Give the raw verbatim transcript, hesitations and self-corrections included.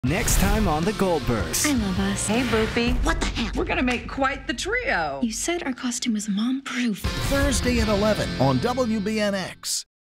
Next time on the Goldbergs. I love us. Hey, Boopy. What the heck? We're gonna make quite the trio. You said our costume was mom-proof. Thursday at eleven on W B N X.